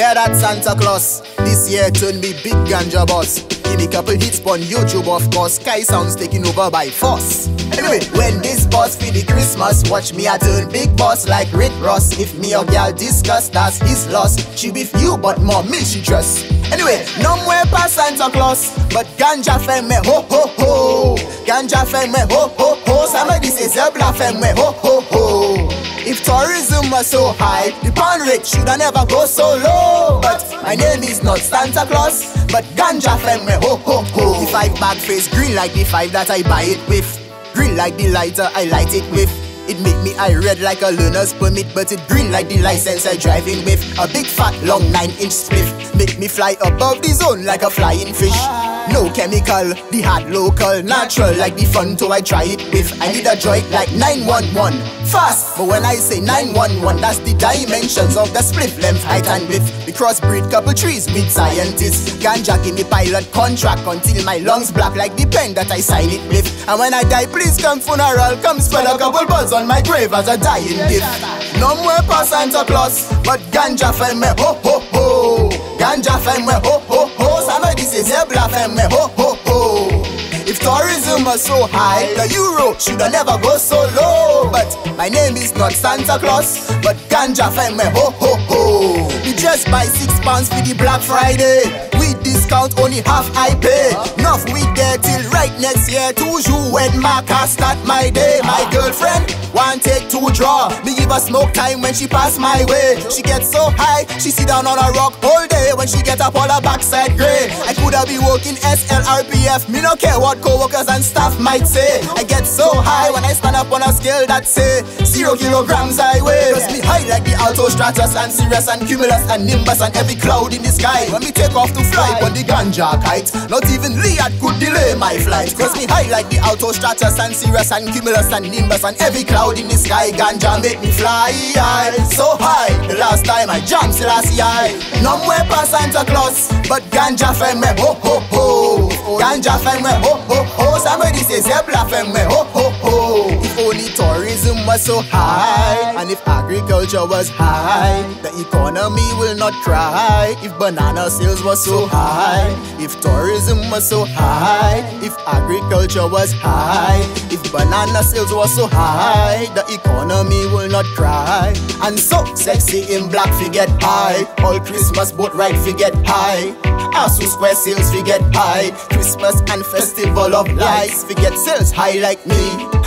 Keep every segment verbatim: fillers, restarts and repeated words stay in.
hear that, Santa Claus? This year turned me big ganja boss. Give me couple hits on YouTube, of course. Sky sounds taking over by force. Anyway, when this boss feed the Christmas, watch me I turn big boss like Rick Ross. If me or girl discuss, that's his loss. She be few, but more me she trust. Anyway, no more pass Santa Claus, but ganja fame me ho ho ho. Ganja fame me ho ho ho. Somebody says Zebla fame me ho ho ho. If tourism was so high, the pound rate shoulda never go so low. But my name is not Santa Claus, but ganja fame me ho ho ho. The five bag face green like the five that I buy it with. Green like the lighter I light it with. It make me eye red like a learner's permit, but it green like the license I driving with. A big fat long nine inch spliff make me fly above the zone like a flying fish. No chemical, the hard local, natural like the fun to I try it with. I need a joint like nine one one, fast, but when I say nine one one, that's the dimensions of the spliff, length, height and width. The crossbreed couple trees with scientists. Ganja give me pilot contract until my lungs black like the pen that I sign it with. And when I die, please come funeral, come spread a couple buzz on my grave as a dying gift. No more for Santa Claus, but ganja fame me ho ho ho. Ganja fame me ho ho ho. Somebody says Zebla fame me ho ho ho. If tourism was so high, the euro shoulda never go so low. But my name is not Santa Claus, but ganja fame me ho ho ho. We just buy six pounds for the Black Friday. With discount only half I pay. Enough we there till right next year. Toujours when my car start my day. My girlfriend one take two draw. Me give her smoke time when she pass my way. She gets so high, she sit down on a rock all day. When she get up on her backside gray. I coulda be working S L R P F. Me no care what co-workers and staff might say. I get so high when I stand up on a scale that say zero kilograms I weigh. Cause me high like the Alto Stratus and Sirius and Cumulus and Nimbus and every cloud in the sky. When me take off to fly on the ganja kite, not even Liat could delay my flight. Cause me high like the Alto Stratus and Sirius and Cumulus and Nimbus and every cloud in the sky. Ganja make me fly high, so high. The last time I jumped last year. No more for Santa Claus, but ganja fame me ho ho ho. Ganja fame me ho ho ho. Somebody says Zebla fame me ho ho ho. If only tourism was so high, and if agriculture was high, the economy will not cry. If banana sales was so high, if tourism was so high, if agriculture was high, if banana sales was so high, the economy will not cry. And so sexy in black fi get high. All Christmas boat ride fi get high. Asu Square sales fi get high. Christmas and festival of lights fi get sales high like me.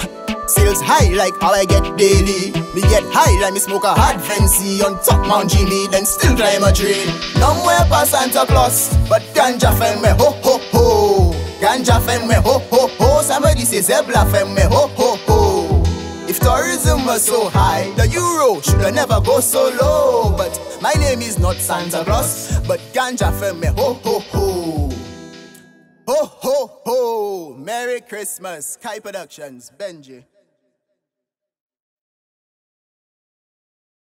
Sales high like how I get daily. Me get high like me smoke a hard fancy on top Mount Jimmy, then still climb a tree. No more for Santa Claus, but ganja fame me ho ho ho. Ganja fame me ho ho ho. Somebody says Zebla fame me ho ho ho. If tourism was so high, the euro shoulda never go so low. But my name is not Santa Claus, but ganja fame me ho ho ho. Ho ho ho. Merry Christmas, Kai Productions, Benji.